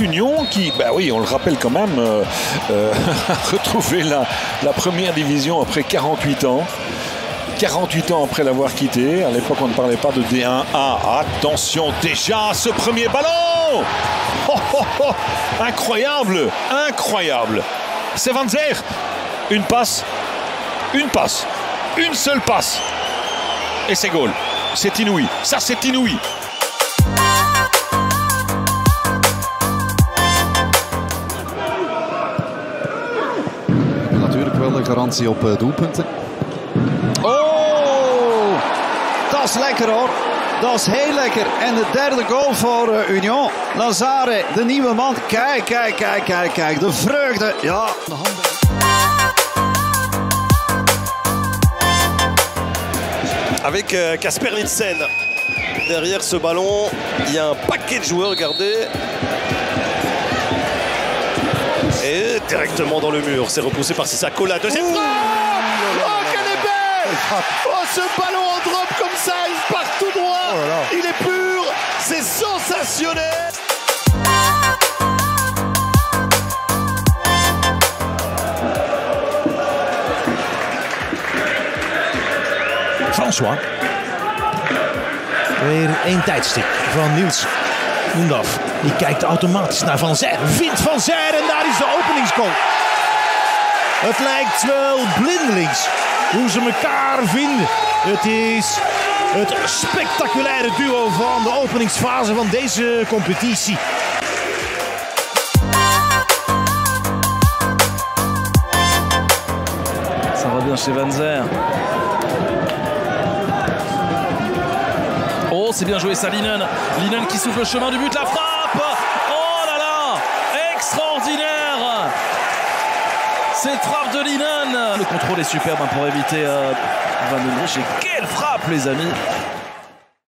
l'Union qui, bah oui, on le rappelle quand même, a retrouvé la première division après 48 ans. 48 ans après l'avoir quitté. À l'époque, on ne parlait pas de D1A. Attention, déjà, ce premier ballon. Oh, oh, oh. Incroyable, incroyable. C'est Van Zer. Une passe, une seule passe. Et c'est goal. C'est inouï. Ça, c'est inouï. Natuurlijk wel een garantie op doelpunten. Oh, dat is lekker hoor. Dat is heel lekker. En de derde goal voor Union. Lazare, de nieuwe man. Kijk, kijk, kijk, kijk, kijk. De vreugde. Ja. De handen. Avec Casper Nielsen. Derrière ce ballon, il y a un paquet de joueurs, regardez. Et directement dans le mur, c'est repoussé par Sissako. La deuxième frappe. Oh, qu'elle est belle. Oh, ce ballon en drop comme ça, il part tout droit. Oh, il est pur, c'est sensationnel. François. Weer één tijdstip van Niels Oendaf. Die kijkt automatisch naar Van Zer. Vindt Van Zer en daar is de openingsgoal. Het lijkt wel blindelings hoe ze elkaar vinden. Het is het spectaculaire duo van de openingsfase van deze competitie. Ça revient chez Van Zer. Oh, c'est bien joué ça, Linen. Linen qui souffle le chemin du but, la frappe. Oh là là, extraordinaire. Cette frappe de Linen. Le contrôle est superbe pour éviter Van den Brich. Et quelle frappe, les amis.